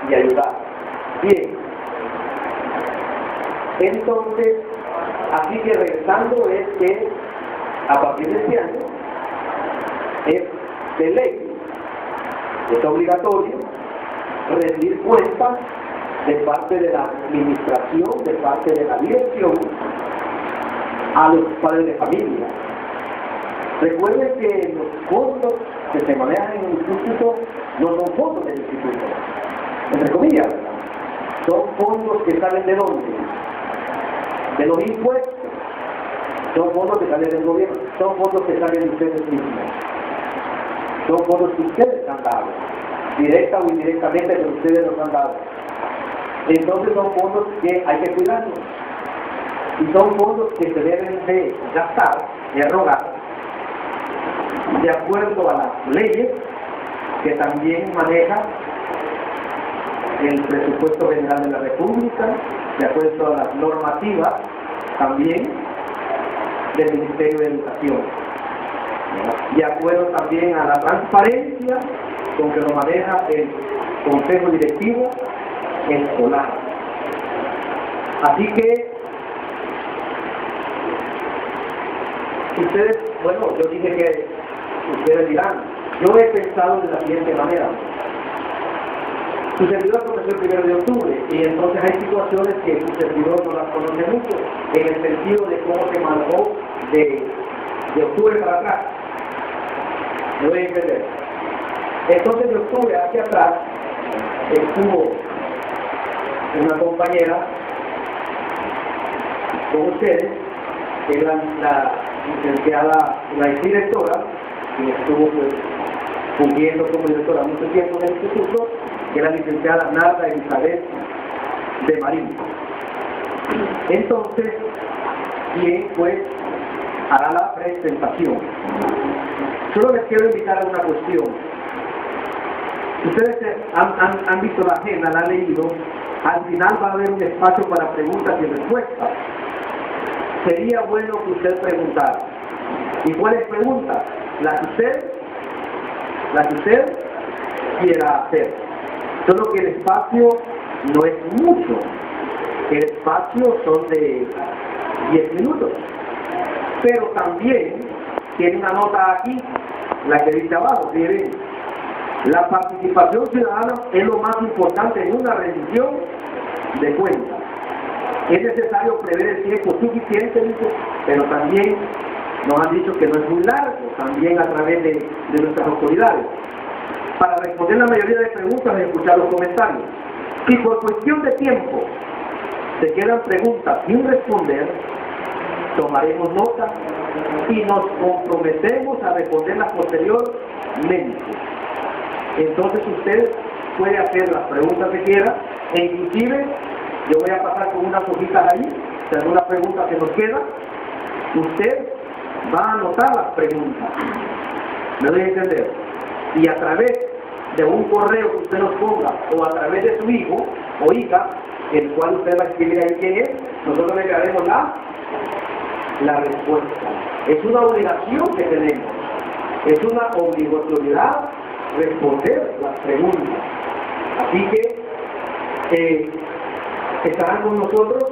y ayudar. Bien, entonces, así que regresando es que a partir de este año es de ley, es obligatorio rendir cuentas de parte de la administración, de parte de la dirección, a los padres de familia. Recuerden que los fondos que se manejan en el instituto no son fondos del instituto, entre comillas, son fondos que salen ¿de dónde? De los impuestos, son fondos que salen del gobierno, son fondos que salen de ustedes mismos, son fondos que ustedes han dado, directa o indirectamente, pero ustedes los han dado. Entonces son fondos que hay que cuidarlos, y son fondos que se deben de gastar, de erogar, de acuerdo a las leyes que también maneja el presupuesto general de la República, de acuerdo a las normativas también del Ministerio de Educación, de acuerdo también a la transparencia con que lo maneja el Consejo Directivo Escolar. Así que ustedes, bueno, yo dije que ustedes dirán, yo he pensado de la siguiente manera. Su servidor comenzó el 1 de octubre y entonces hay situaciones que su servidor no las conoce mucho, en el sentido de cómo se manejó de octubre para atrás. Me voy a entender. Entonces de octubre hacia atrás estuvo una compañera con ustedes, que es la licenciada, la exdirectora, que estuvo pues fungiendo como directora mucho tiempo en el instituto, que es la licenciada Narda Elizabeth de Marín. Entonces, ¿quién pues hará la presentación? Solo les quiero invitar a una cuestión. Ustedes han visto la agenda, la han leído. Al final va a haber un espacio para preguntas y respuestas. Sería bueno que usted preguntara. ¿Y cuáles preguntas? Las que usted quiera hacer. Solo que el espacio no es mucho. El espacio son de 10 minutos. Pero también tiene una nota aquí, la que dice abajo, miren, la participación ciudadana es lo más importante en una rendición de cuentas. Es necesario prever el tiempo suficiente, pero también nos han dicho que no es muy largo, también a través de nuestras autoridades, para responder la mayoría de preguntas y escuchar los comentarios. Si por cuestión de tiempo se quedan preguntas sin responder, tomaremos nota y nos comprometemos a responderlas posteriormente. Entonces usted puede hacer las preguntas que quiera, e inclusive yo voy a pasar con unas hojitas ahí, si alguna pregunta se nos queda, usted va a anotar las preguntas, ¿me doy a entender? Y a través de un correo que usted nos ponga, o a través de su hijo o hija, el cual usted va a escribir ahí quién es, nosotros le daremos la respuesta. Es una obligación que tenemos, es una obligatoriedad responder las preguntas. Así que estarán con nosotros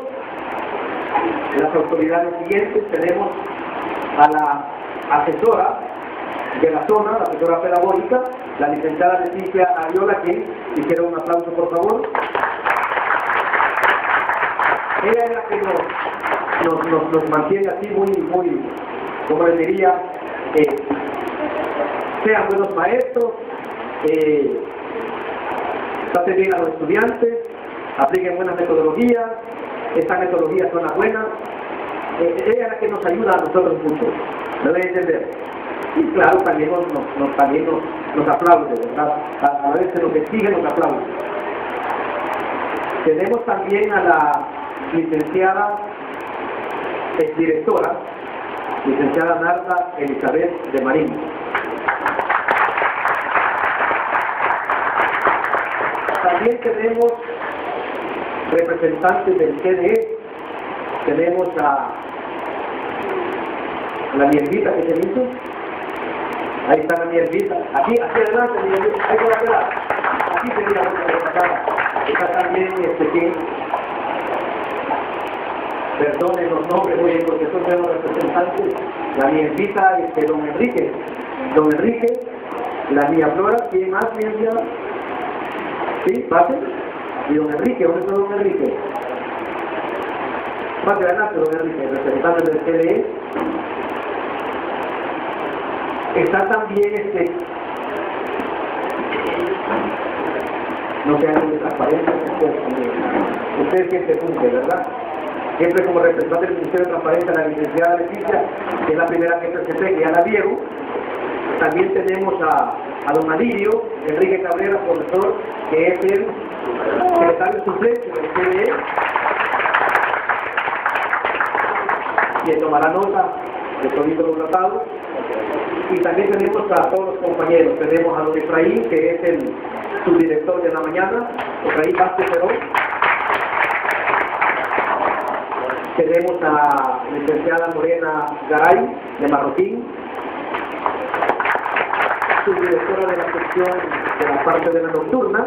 las autoridades siguientes. Tenemos a la asesora de la zona, la asesora pedagógica, la licenciada Leticia Ariola, quien hiciera un aplauso por favor. Ella es la que nos mantiene así muy, como les diría, sean buenos maestros, traten bien a los estudiantes, apliquen buenas metodologías, estas metodologías son las buenas. Ella es la que nos ayuda a nosotros mucho, ¿me voy a entender? Y claro, también nos aplaude, ¿verdad? A veces nos exige, nos aplaude. Tenemos también a la licenciada exdirectora, licenciada Narda Elizabeth de Marín. También tenemos representantes del CDE, tenemos a la Miervita que se hizo, ahí está la Miervita, aquí adelante, Miervita, ahí por atrás, aquí sería la Está también que perdonen los nombres, oye, porque son de los representantes, la nietita, don Enrique, la niña Flora, ¿quién más, licenciada? ¿Sí? ¿Pase? Y don Enrique, ¿dónde está don Enrique? Pase adelante, don Enrique, representante del CDE. Está también no se hagan de transparencia, ustedes siempre cumplen, ¿verdad? Siempre como representante del Ministerio de Transparencia, la licenciada Leticia, que es la primera que presenté, que ya la vieron. También tenemos a don Alirio Enrique Cabrera, profesor, que es el secretario suplente del CDE, quien tomará nota de todos los tratados. Y también tenemos a todos los compañeros. Tenemos a don Efraín, que es el subdirector de la mañana, Efraín Vázquez Perón. Tenemos a la licenciada Morena Garay, de Marroquín, subdirectora de la sección de la parte de la nocturna.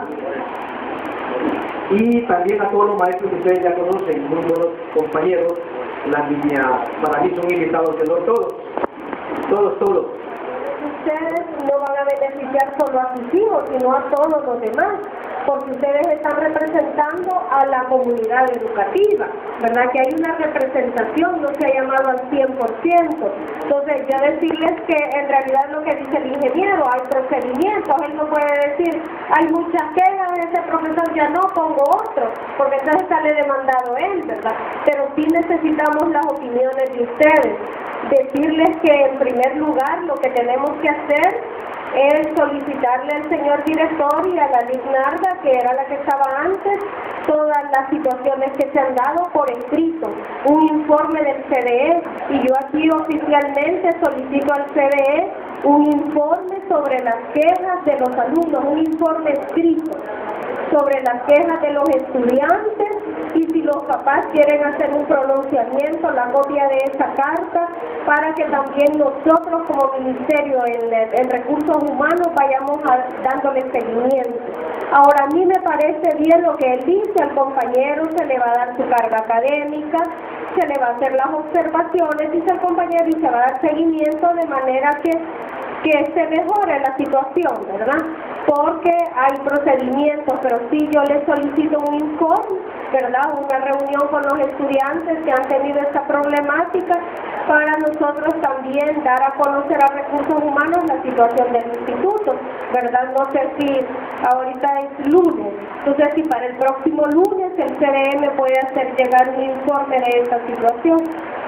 Y también a todos los maestros que ustedes ya conocen, muy buenos compañeros. La niña, para mí son invitados de honor todos. Ustedes no van a beneficiar solo a sus hijos, sino a todos los demás, porque ustedes están representando a la comunidad educativa, ¿verdad? Que hay una representación, no se ha llamado al 100%. Entonces, yo decirles que en realidad lo que dice el ingeniero, hay procedimientos, él no puede decir, hay muchas quejas de ese profesor, ya no pongo otro, porque entonces sale demandado él, ¿verdad? Pero sí necesitamos las opiniones de ustedes. Decirles que en primer lugar lo que tenemos que hacer es solicitarle al señor director y a la Lignarda, que era la que estaba antes, todas las situaciones que se han dado por escrito, un informe del CDE, y yo aquí oficialmente solicito al CDE un informe sobre las quejas de los alumnos, un informe escrito sobre las quejas de los estudiantes, y si los papás quieren hacer un pronunciamiento, la copia de esa carta, para que también nosotros como Ministerio en Recursos Humanos vayamos dándole seguimiento. Ahora, a mí me parece bien lo que él dice, al compañero se le va a dar su carga académica, se le va a hacer las observaciones, dice el compañero, y se va a dar seguimiento de manera que se mejore la situación, ¿verdad? Porque hay procedimientos, pero sí yo les solicito un informe, ¿verdad? Una reunión con los estudiantes que han tenido esta problemática, para nosotros también dar a conocer a Recursos Humanos la situación del instituto, ¿verdad? No sé si ahorita es lunes, no sé si para el próximo lunes el CDE puede hacer llegar un informe de esta situación.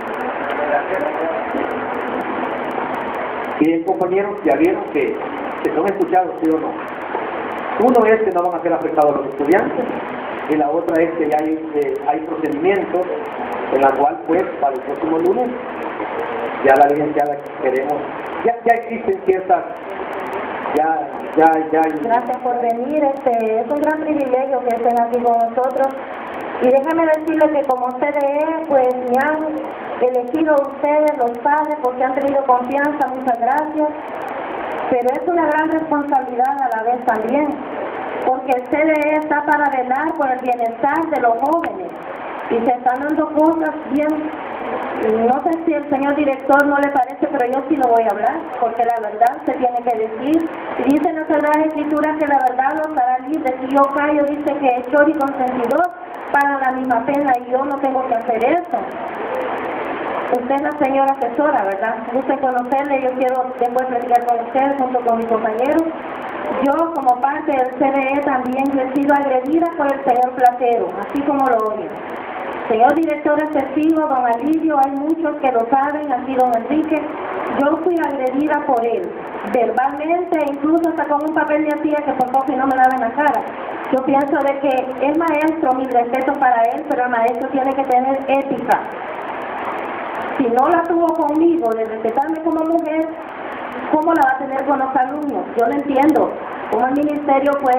Bien, compañeros, ya vieron que son escuchados, ¿sí o no? Uno es que no van a ser afectados los estudiantes, y la otra es que ya hay procedimientos en la cual, pues, para el próximo lunes, ya la licenciada queremos, ya existen ciertas, ya. Gracias por venir, es un gran privilegio que estén aquí con nosotros. Y déjame decirles que como CDE, pues me han elegido ustedes, los padres, porque han tenido confianza, muchas gracias. Pero es una gran responsabilidad a la vez también, porque el CDE está para velar por el bienestar de los jóvenes. Y se están dando cosas bien, no sé si el señor director no le parece, pero yo sí lo voy a hablar, porque la verdad se tiene que decir. Y dice la Sagrada Escritura que la verdad los hará libres. Si yo callo, dice que hechor y consentidor pagan la misma pena, y yo no tengo que hacer eso. Usted es la señora asesora, ¿verdad? Guste conocerle, yo quiero después platicar con ustedes junto con mis compañeros. Yo, como parte del CDE, también he sido agredida por el señor Platero, así como lo oyen. Señor director excesivo, don Alirio, hay muchos que lo saben, así don Enrique. Yo fui agredida por él, verbalmente, incluso hasta con un papel de hacía que por poco y no me daba en la cara. Yo pienso de que es maestro, mi respeto para él, pero el maestro tiene que tener ética. Si no la tuvo conmigo, de respetarme como mujer, ¿cómo la va a tener con los alumnos? Yo no entiendo cómo el ministerio puede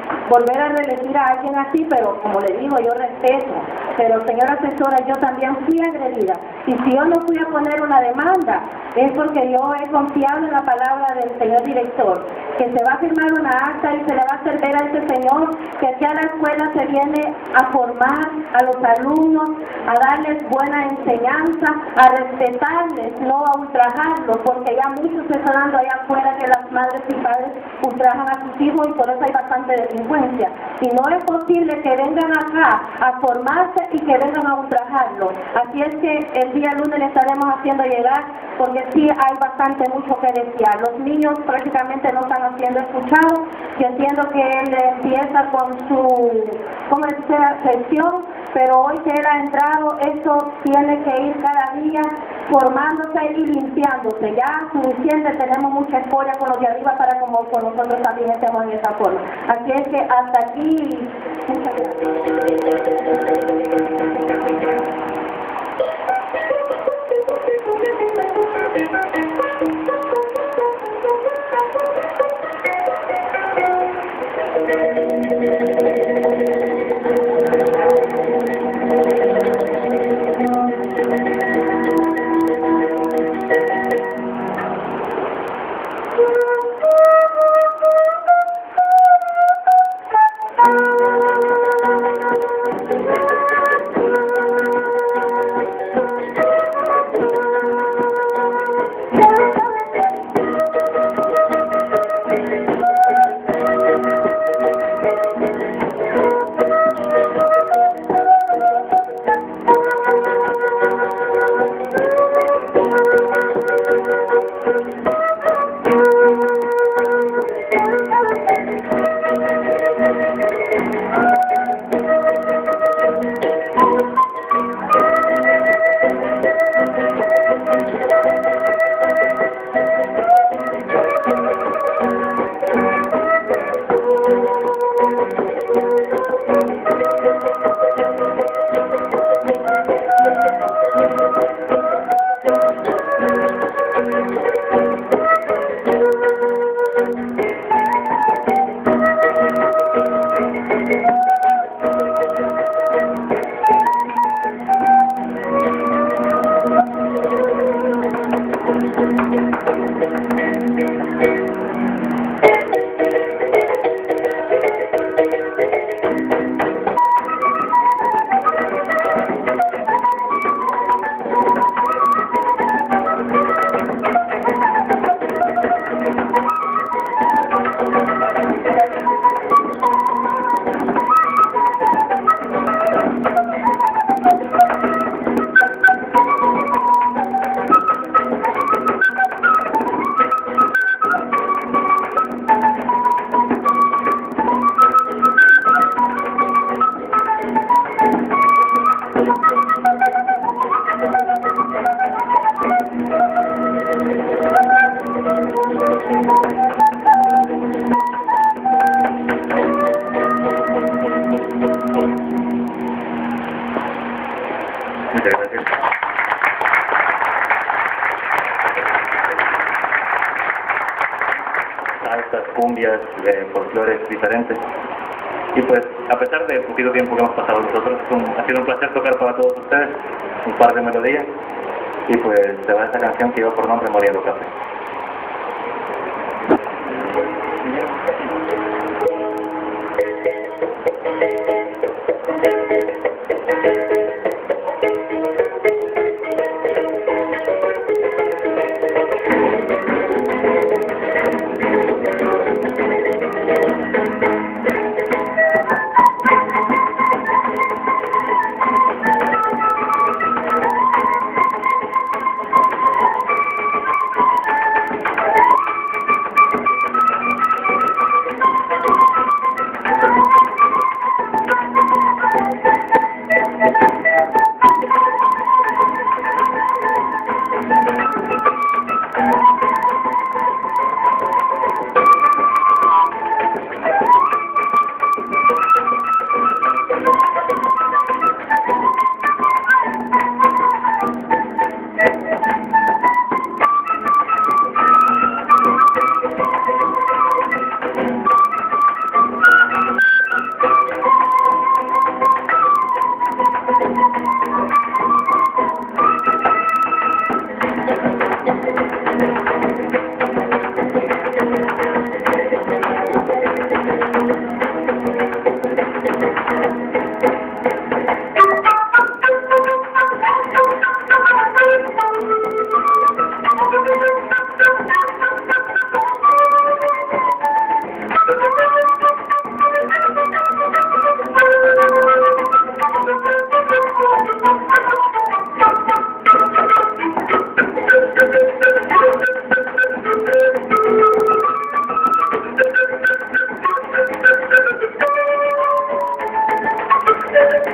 volver a reelegir a alguien así, pero como le digo, yo respeto. Pero señora asesora, yo también fui agredida. Y si yo no fui a poner una demanda, es porque yo he confiado en la palabra del señor director, que se va a firmar una acta y se le va a hacer ver a ese señor que aquí a la escuela se viene a formar a los alumnos, a darles buena enseñanza, a respetarles, no a ultrajarlos, porque ya muchos se están dando allá afuera que las madres y padres ultrajan a sus hijos y por eso hay bastante delincuencia. Y no es posible que vengan acá a formarse y que vengan a ultrajarlos. Así es que el día lunes le estaremos haciendo llegar, porque sí hay bastante mucho que desear. Los niños prácticamente no están siendo escuchados. Yo entiendo que él empieza con su, ¿cómo decía?, sesión, pero hoy que él ha entrado, eso tiene que ir cada día formándose y limpiándose. Ya suficiente, tenemos mucha escoria con los de arriba para como con nosotros también estemos en esa forma. Así es que hasta aquí, muchas gracias. A estas cumbias de folclores diferentes. Y pues, a pesar del poquito tiempo que hemos pasado nosotros, ha sido un placer tocar para todos ustedes un par de melodías. Y pues, se va esta canción que lleva por nombre Moliendo Café.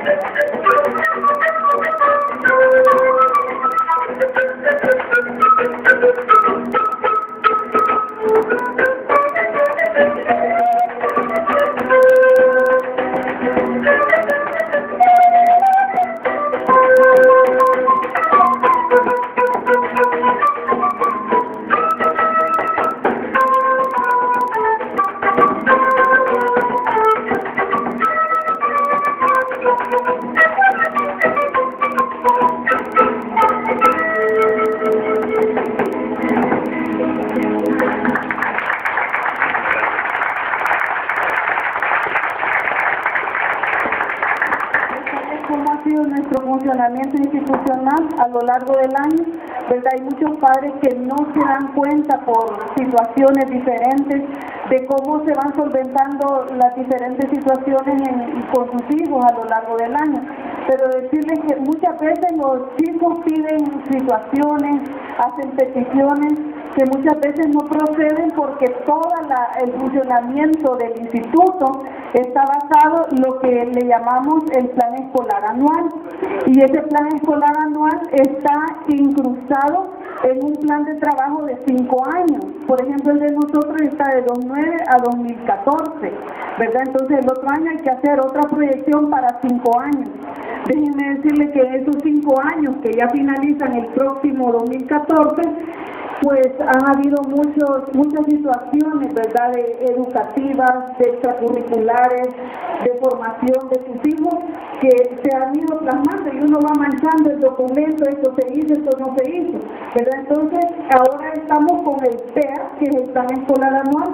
Cómo ha sido nuestro funcionamiento institucional a lo largo del año, ¿verdad? Hay muchos padres que no se dan cuenta por situaciones diferentes de cómo se van solventando las diferentes situaciones con sus hijos a lo largo del año. Pero decirles que muchas veces los chicos piden situaciones, hacen peticiones que muchas veces no proceden porque todo el funcionamiento del instituto está basado en lo que le llamamos el plan escolar anual, y ese plan escolar anual está incrustado en un plan de trabajo de 5 años. Por ejemplo, el de nosotros está de 2009 a 2014, ¿verdad? Entonces el otro año hay que hacer otra proyección para 5 años. Déjenme decirle que esos 5 años que ya finalizan el próximo 2014, pues han habido muchas situaciones, ¿verdad?, educativas, de extracurriculares, de formación de sus hijos, que se han ido plasmando y uno va manchando el documento, esto se hizo, esto no se hizo, ¿verdad? Entonces, ahora estamos con el PEA, que es el plan escolar anual.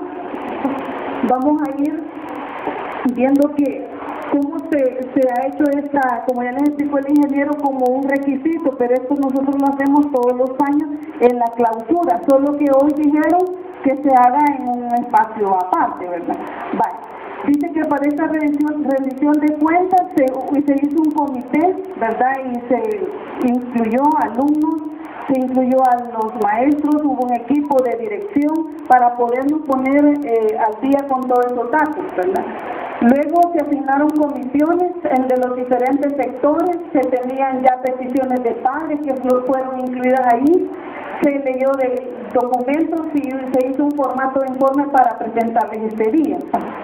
Vamos a ir viendo que cómo se ha hecho esta, como ya les explicó el ingeniero, como un requisito, pero esto nosotros lo hacemos todos los años en la clausura, solo que hoy dijeron que se haga en un espacio aparte, ¿verdad? Vale. Dice que para esta rendición de cuentas se hizo un comité, ¿verdad? Y se incluyó alumnos, se incluyó a los maestros, hubo un equipo de dirección para podernos poner al día con todos esos datos, ¿verdad? Luego se asignaron comisiones de los diferentes sectores, se tenían ya peticiones de padres que fueron incluidas ahí, se leyó de documentos y se hizo un formato de informe para presentarles este día.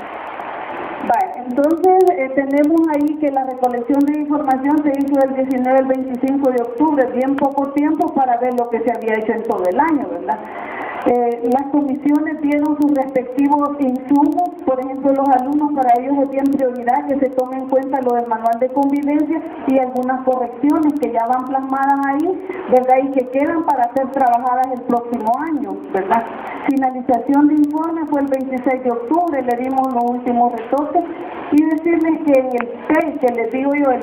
Vale, entonces tenemos ahí que la recolección de información se hizo del 19 al 25 de octubre, bien poco tiempo para ver lo que se había hecho en todo el año, ¿verdad? Las comisiones dieron sus respectivos insumos, por ejemplo, los alumnos, para ellos es bien prioridad que se tome en cuenta lo del manual de convivencia y algunas correcciones que ya van plasmadas ahí, ¿verdad? Y que quedan para ser trabajadas el próximo año, ¿verdad? Finalización de informe fue el 26 de octubre, le dimos los últimos retoques y decirles que en el PEI, que les digo yo, el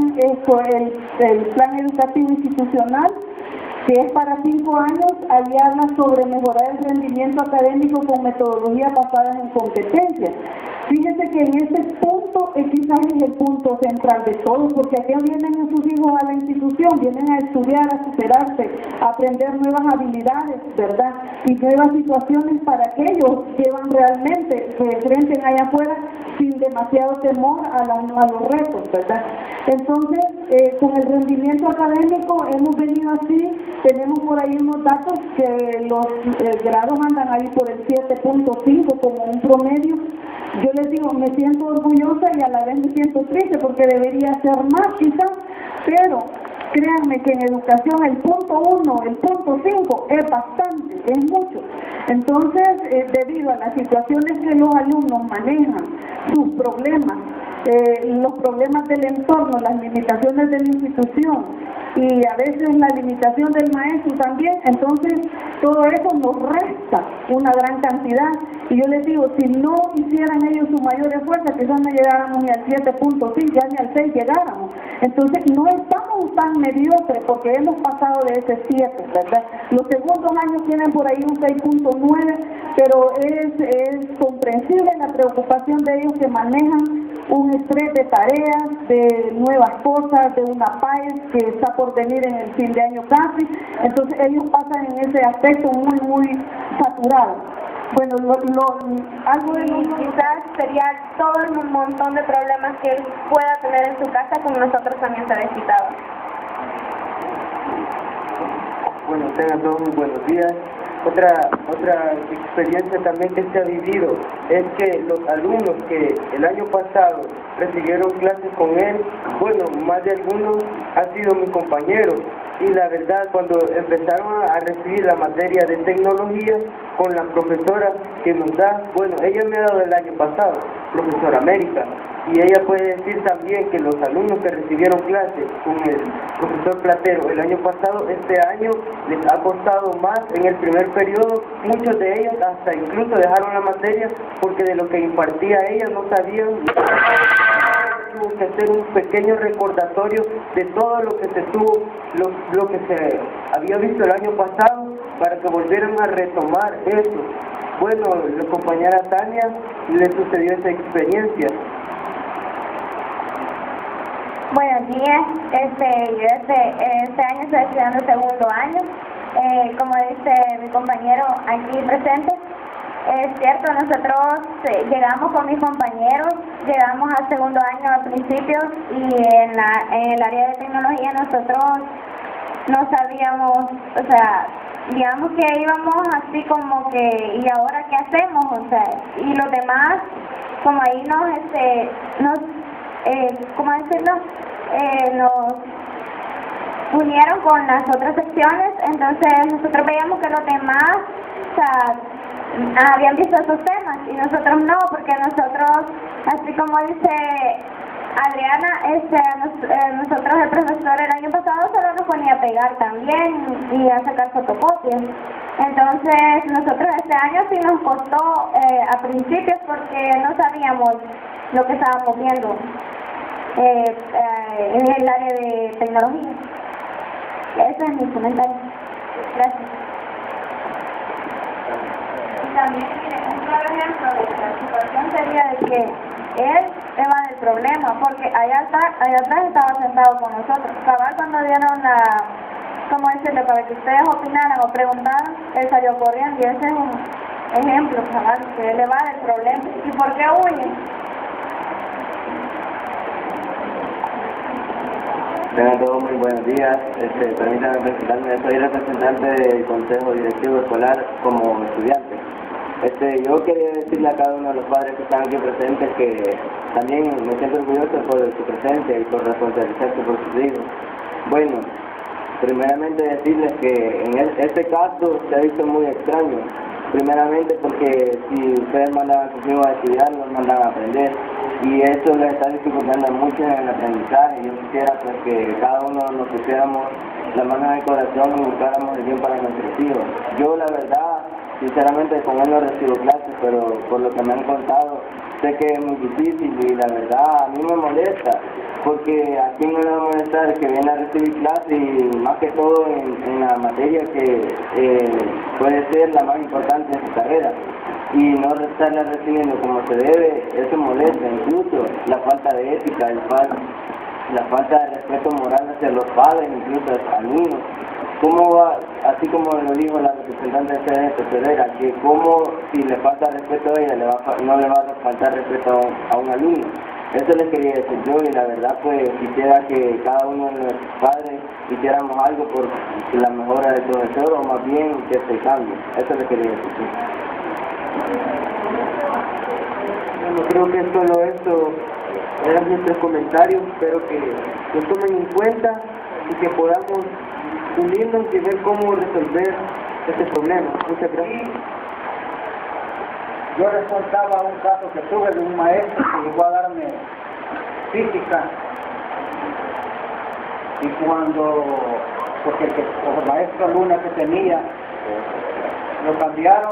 plan educativo institucional, que es para 5 años, ahí habla sobre mejorar el rendimiento académico con metodologías basadas en competencias. Fíjense que en ese punto quizás es el punto central de todo, porque aquí vienen sus hijos a la institución, vienen a estudiar, a superarse, a aprender nuevas habilidades, ¿verdad? Y nuevas situaciones para que ellos llevan realmente, se enfrenten allá afuera sin demasiado temor a los retos, ¿verdad? Entonces, con el rendimiento académico hemos venido así, tenemos por ahí unos datos que los grados andan ahí por el 7.5 como un promedio. Yo les digo, me siento orgullosa y a la vez me siento triste porque debería ser más quizás, pero créanme que en educación el punto 1, el punto 5 es bastante, es mucho. Entonces, debido a las situaciones que los alumnos manejan, sus problemas, los problemas del entorno, las limitaciones de la institución y a veces la limitación del maestro también, entonces todo eso nos resta una gran cantidad. Y yo les digo, si no hicieran ellos su mayor esfuerzo, quizás no llegáramos ni al 7.5, ya ni al 6 llegáramos. Entonces no estamos tan mediocres porque hemos pasado de ese 7, ¿verdad? Los segundos años tienen por ahí un 6.9, pero es comprensible la preocupación de ellos que manejan un estrés de tareas, de nuevas cosas, de una PAES que está por venir en el fin de año casi. Entonces ellos pasan en ese aspecto muy saturados. Bueno, algo de quizás sería todo un montón de problemas que él pueda tener en su casa, como nosotros también se desquitado. Bueno, tengan todos muy buenos días. Otra experiencia también que se ha vivido es que los alumnos que el año pasado recibieron clases con él, bueno, más de algunos han sido mis compañeros, y la verdad cuando empezaron a recibir la materia de tecnología con la profesora que nos da, bueno, ella me ha dado el año pasado, profesora América, y ella puede decir también que los alumnos que recibieron clases con el profesor Platero el año pasado, este año les ha costado más en el primer periodo. Muchos de ellos hasta incluso dejaron la materia porque de lo que impartía ella no sabían. Tuvo que hacer un pequeño recordatorio de todo lo que se tuvo, lo que se había visto el año pasado, para que volvieran a retomar eso. Bueno, la compañera Tania le sucedió esa experiencia. Buenos días, yo este año estoy estudiando segundo año. Como dice mi compañero aquí presente, es cierto, nosotros llegamos con mis compañeros, llegamos al segundo año a principios, y en el área de tecnología nosotros no sabíamos, o sea, digamos que íbamos así como que, ¿y ahora qué hacemos? O sea, y los demás, como ahí ¿cómo decirlo? Nos unieron con las otras secciones, entonces nosotros veíamos que los demás, o sea, habían visto esos temas y nosotros no, porque nosotros, así como dice Adriana, nosotros el profesor el año pasado solo nos ponía a pegar también y a sacar fotocopias. Entonces nosotros este año sí nos costó a principios porque no sabíamos lo que estábamos viendo en el área de tecnología. Ese es mi comentario. Gracias. También, un claro ejemplo de la situación sería de que él evade el problema, porque allá atrás estaba sentado con nosotros. Cabal, cuando dieron ¿cómo decirlo? Para que ustedes opinaran o preguntaran, él salió corriendo, y ese es un ejemplo, cabal, que él evade el problema. ¿Y por qué huye? Tengan todos muy buenos días. Permítanme presentarme, soy representante del Consejo Directivo Escolar como estudiante. Yo quería decirle a cada uno de los padres que están aquí presentes que también me siento orgulloso por su presencia y por responsabilizarse por sus hijos. Bueno, primeramente decirles que en este caso se ha visto muy extraño. Primeramente porque si ustedes mandan a sus hijos a estudiar, los mandan a aprender, y eso les está dificultando mucho en el aprendizaje. Yo quisiera pues que cada uno nos pusiéramos la mano en el corazón y buscáramos el bien para nuestros hijos. Yo la verdad, sinceramente con él no recibo clases, pero por lo que me han contado, sé que es muy difícil, y la verdad a mí me molesta, porque a quién no le va a molestar que viene a recibir clases, y más que todo en la materia que puede ser la más importante de su carrera, y no estarla recibiendo como se debe. Eso molesta. Incluso la falta de ética, la falta de respeto moral hacia los padres, incluso a los alumnos. ¿Cómo va, así como lo dijo la representante de Ferreira, que como si le falta respeto a ella, no le va a faltar respeto a un alumno? Eso les quería decir yo, y la verdad pues quisiera que cada uno de los padres hiciéramos algo por la mejora del profesor, o más bien que se cambie. Eso les quería decir yo. Bueno, creo que solo esto eran nuestros comentarios. Espero que lo tomen en cuenta y que podamos unirnos y ver cómo resolver este problema. Muchas gracias. Yo resaltaba un caso que tuve de un maestro que llegó a darme física, y porque el maestro Luna que tenía, lo cambiaron.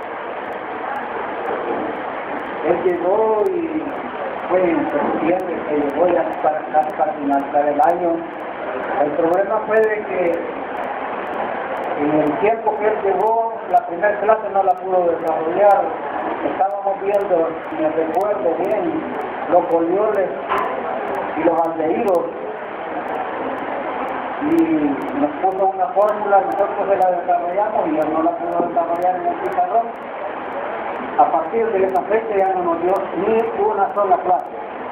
Él llegó y fue en septiembre que llegó ya para finalizar el año. El problema fue de que en el tiempo que él llegó, la primera clase no la pudo desarrollar. Estábamos viendo, me recuerdo bien, los folioles y los aldehídos, y nos puso una fórmula, nosotros se la desarrollamos y él no la pudo desarrollar en el pizarrón. a partir de esa fecha ya no nos dio ni una sola clase.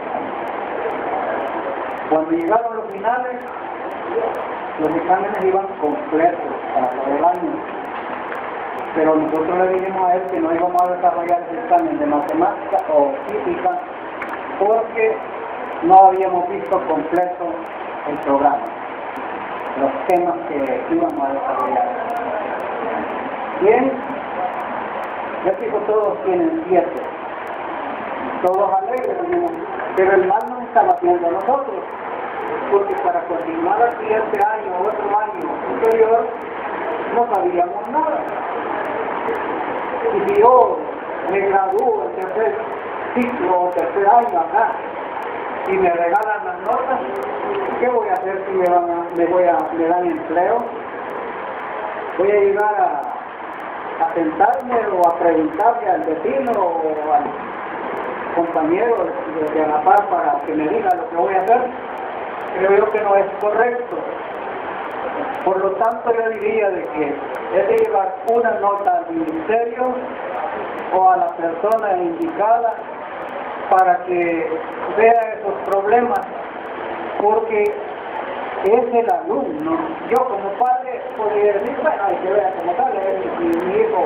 Cuando llegaron los finales, los exámenes iban completos para todo el año. Pero nosotros le dijimos a él que no íbamos a desarrollar el examen de matemática o física porque no habíamos visto completo el programa, los temas que íbamos a desarrollar. Bien, ya dijo, todos tienen 7, todos alegres, pero el mal nos estaba haciendo a nosotros, porque para continuar aquí este año o otro año superior no sabíamos nada. Y si yo me gradúo el tercer ciclo o tercer año acá y me regalan las notas, ¿qué voy a hacer si me dan empleo? ¿Voy a llegar a sentarme o a preguntarle al vecino o al compañero de a la par para que me diga lo que voy a hacer? Creo yo que no es correcto. Por lo tanto, yo diría de que es de llevar una nota al ministerio o a la persona indicada para que vea esos problemas, porque es el alumno. Yo como padre podría decir, bueno, hay que ver cómo sale, a ver si mi hijo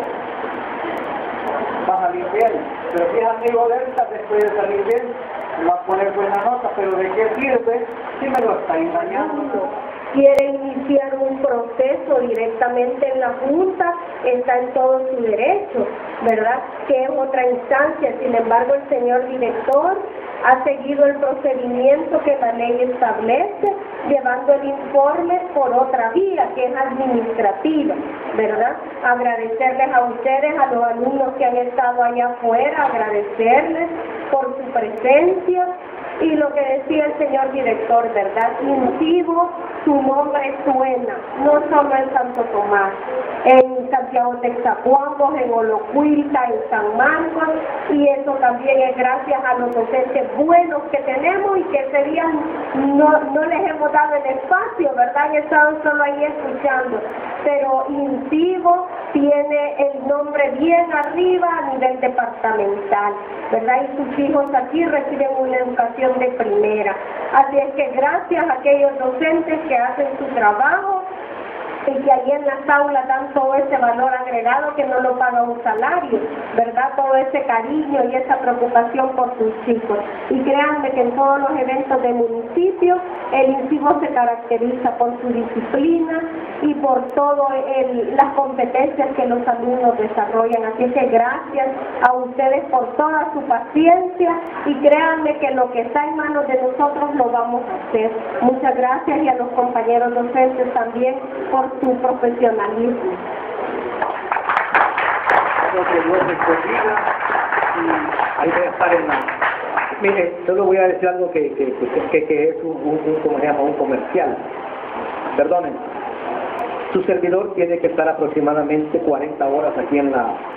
va a salir bien, pero si es amigo de él, tal vez puede salir bien, me va a poner buena nota, pero ¿de qué sirve si me lo está engañando? Quiere iniciar un proceso directamente en la Junta, está en todo su derecho, ¿verdad? Que es otra instancia. Sin embargo, el señor director ha seguido el procedimiento que la ley establece, llevando el informe por otra vía, que es administrativa, ¿verdad? Agradecerles a ustedes, a los alumnos que han estado allá afuera, agradecerles por su presencia. Y lo que decía el señor director, ¿verdad? Incibo, su nombre suena, no solo en Santo Tomás, en Santiago Texacuambos, en Olocuilta, en San Marcos, y eso también es gracias a los docentes buenos que tenemos y que ese día no les hemos dado el espacio, ¿verdad? Han estado solo ahí escuchando, pero Incibo tiene el nombre bien arriba a nivel departamental, ¿verdad? Y sus hijos aquí reciben una educación de primera. Así es que gracias a aquellos docentes que hacen su trabajo y que ahí en las aulas dan todo ese valor agregado que no lo paga un salario, ¿verdad? Todo ese cariño y esa preocupación por sus chicos. Y créanme que en todos los eventos del municipio, el Incibo se caracteriza por su disciplina y por todas las competencias que los alumnos desarrollan. Así que gracias a ustedes por toda su paciencia y créanme que lo que está en manos de nosotros lo vamos a hacer. Muchas gracias y a los compañeros docentes también por su profesionalismo. Que Dios les bendiga y ahí voy a estar en la... Mire, solo voy a decir algo que es ¿cómo se llama? Un comercial. Perdonen. Su servidor tiene que estar aproximadamente 40 horas aquí a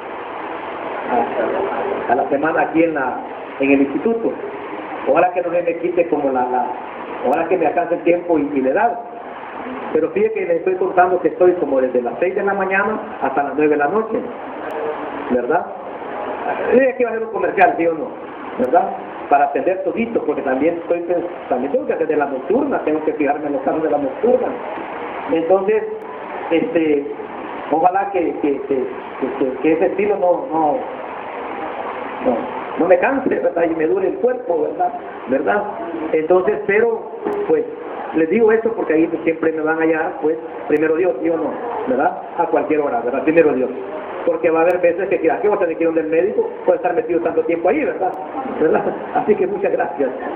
la semana aquí en el instituto. Ojalá que no se me quite como ojalá que me alcance el tiempo y la edad. Pero fíjate que les estoy contando que estoy como desde las 6 de la mañana hasta las 9 de la noche, ¿verdad? Dije que iba a hacer un comercial, ¿sí o no? ¿Verdad? Para atender todito, porque también tengo que atender la nocturna, tengo que fijarme en los casos de la nocturna. Entonces, ojalá que ese estilo no me canse, ¿verdad? Y me dure el cuerpo, ¿verdad? Entonces, pero, pues, les digo esto porque ahí siempre me van allá, pues, primero Dios, ¿sí o no? ¿Verdad? A cualquier hora, ¿verdad? Primero Dios. Porque va a haber veces que, ¿qué va a tener que ir donde el médico? Puede estar metido tanto tiempo ahí, ¿verdad? Así que muchas gracias.